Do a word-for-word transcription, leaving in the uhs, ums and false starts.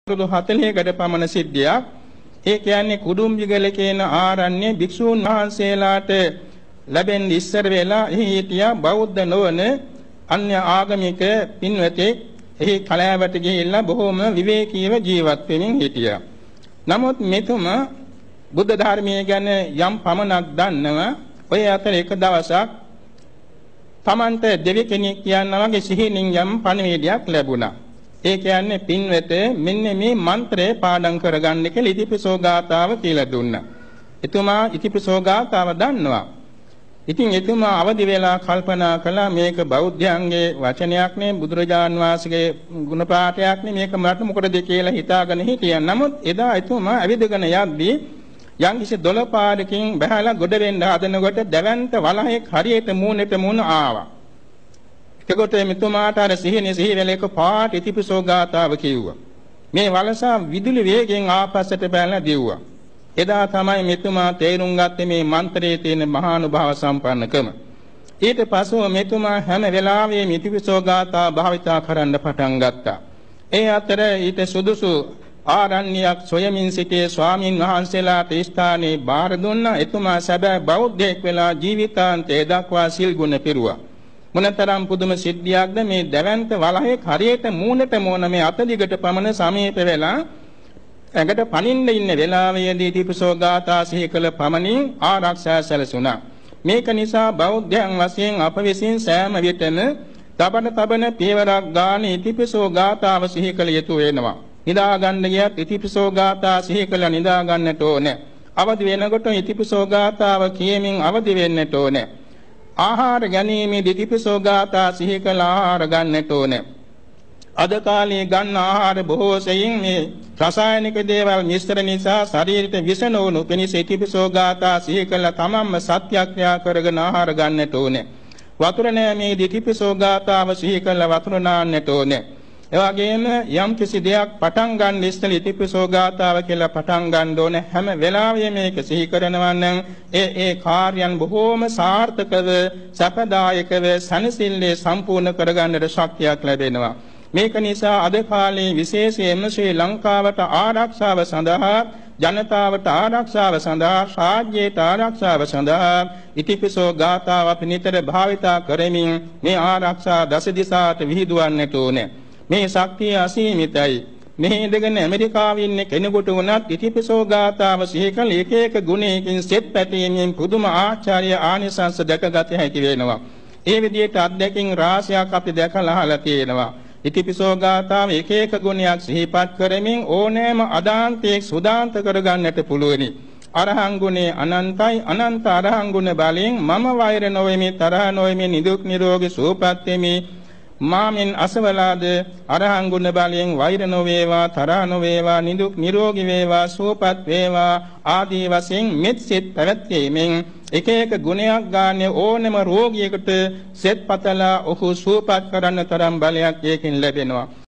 අවුරුදු හතළිහකට පමණ සිද්ධියක්. ඒ කියන්නේ කුඩුම්බිගල කියන ආරණ්‍ය භික්ෂූන් වහන්සේලාට ලැබෙන ඉස්සර වෙලා එහි හිටියා බෞද්ධ නොවන අන්‍ය ආගමික පින්වතෙක්. එහි කලාවට ගිහිල්ලා බොහෝම විවේකීව ජීවත් වෙමින් හිටියා. නමුත් මෙතුමා බුද්ධ ධර්මයේ ගැන යම් පමණක් දන්නවා. ඔය අතර එක දවසක් තමන්ට දෙවි කෙනෙක් කියනවා වගේ සිහිනින් යම් පණිවිඩයක් ලැබුණා. ඒ කියන්නේ පින්වත මෙන්න මේ මන්ත්‍රය පාඩම් කරගන්න කියලා ඉතිපිසෝ ගාථාව කියලා දුන්නා. එතුමා ඉතිපිසෝ ගාථාව දන්නවා. ඉතින් එතුමා අවදි වෙලා කල්පනා කළා මේක බෞද්ධයන්ගේ වචනයක් නේ බුදුරජාන් වහන්සේගේ ගුණ පාඨයක් නේ මේක මට මොකටද කියලා හිතාගෙන හිටියා. නමුත් එදා එතුමා ඇවිදගෙන යද්දී යම්කිසි දොළපාරකින් බහැලා ගොඩ වෙන්න හදනකොට දැවැන්ත වලහෙක් හරියට මූණට මූණ ආවා. එතකොට මෙතුමාට අර සිහිනේ සිහි වෙල එක පාට ඉතිපිසෝ ගාථාව කිව්වා. මේ වලසා විදුලි වේගයෙන් ආපස්සට බැලලා දිව්වා. එදා තමයි මෙතුමා තේරුම් ගත්තේ මේ මන්ත්‍රයේ තියෙන මහානුභාව සම්පන්නකම. ඊට පස්ව මෙතුමා හැම වෙලාවෙම ඉතිපිසෝ ගාථා භාවිතා කරන්න පටන් ගත්තා. ඒ අතර ඊට සුදුසු ආරණ්‍යයක් සොයමින් සිටියේ ස්වාමින් වහන්සේලාට ස්ථානයේ බාර දුන්නා. එතුමා සැබෑ බෞද්ධයෙක් වෙලා ජීවිතාන්තය දක්වා සිල් ගුණ පිරුවා. මොනතරම් පුදුම සිද්ධියක්ද මේ දැවැන්ත වලහේ හරියට මූණට මූණ මේ අත දිගට පමණ සමීප වෙලා ඇඟට පනින්න ඉන්න වෙලාවේදී ඉතිපිසෝ ගාථා සිහි කළ පමණින් ආරක්ෂා සැලසුණා. මේක නිසා බෞද්ධයන් වශයෙන් අප විසින් සෑම විටම තබන තබන පියවරක් ගානේ ඉතිපිසෝ ගාථාව සිහි කළ යුතු වෙනවා. නිදා ගන්න ගියත් ඉතිපිසෝ ගාථා සිහි කළ නිදා ගන්නට ඕනේ. අවදි වෙනකොට ඉතිපිසෝ ගාථාව කියමින් අවදි වෙන්නට ඕනේ. ආහාර ගැනීමේදී ඉතිපිසෝ ගාථා සිහි කළ ආහාර ගන්නට ඕනේ. අද කාලේ ගන්න ආහාර බොහෝ සෙයින් මේ රසායනික දේවල් මිශ්‍ර නිසා ශරීරයට විෂ නොවනු පිණිස ඉතිපිසෝ ගාථා සිහි කළ තමන්ම සත්‍යක්‍රියා කරගෙන ආහාර ගන්නට ඕනේ. වතුර නෑමේදී ඉතිපිසෝ ගාථාව සිහි කළ වතුර නාන්නට ඕනේ. එවැගේම යම් කිසි දෙයක් පටන් ගන්න ඉස්සෙල්ලා ඉතිපිසෝ ගාථාව කියලා පටන් ගන්න ඕනේ. හැම වෙලාවෙම මේක සිහි කරනවා නම් ඒ ඒ කාර්යයන් බොහෝම සාර්ථකව සපදායකව සනසිල්ලේ සම්පූර්ණ කරගන්නට ශක්තියක් ලැබෙනවා. මේක නිසා අද කාලේ විශේෂයෙන්ම ශ්‍රී ලංකාවට ආරක්ෂාව සඳහා ජනතාවට ආරක්ෂාව සඳහා රාජ්‍යයට ආරක්ෂාව සඳහා ඉතිපිසෝ ගාථාව අපි නිතර භාවිතා කරමින් මේ ආරක්ෂා දස දිසාට විහිදුවන්නට ඕනේ. මේ ශක්තිය අසීමිතයි. මේ ඉඳගෙන ඇමරිකාවේ ඉන්න කෙනෙකුට වුණත් ඉතිපිසෝ ගාථාව සිහි කළ එක එක ගුණයකින් සෙත් පැතීමෙන් පුදුම ආචාර්ය ආනිසංස දැකගත හැකි වෙනවා. ඒ විදිහට අත්දැකීම් රාශියක් අපි දැකලා අහලා තියෙනවා. ඉතිපිසෝ ගාථාව එක එක ගුණයක් සිහිපත් කරමින් ඕනෑම අදාන්තයක් සුදාන්ත කරගන්නට පුළුවනි. අරහං ගුණේ අනන්තයි. අනන්ත අරහං ගුණ බලයෙන් මම වෛර නොවෙමි, තරහ නොවෙමි, නිදුක් නිරෝගී සුවපත් වෙමි. මාමින් අසවලාද අරහං ගුණ බලයෙන් වෛර නොවේවා, තරහ නොවේවා, නිදුක් නිරෝගී වේවා, සුවපත් වේවා ආදී වශයෙන් මෙත් සිත් පැවැත්වීමෙන් එක එක ගුණයක් ගන්න ඕනම රෝගියෙකුට සෙත් පතලා ඔහු සුවපත් කරන්න තරම් බලයක් ඒකෙන් ලැබෙනවා.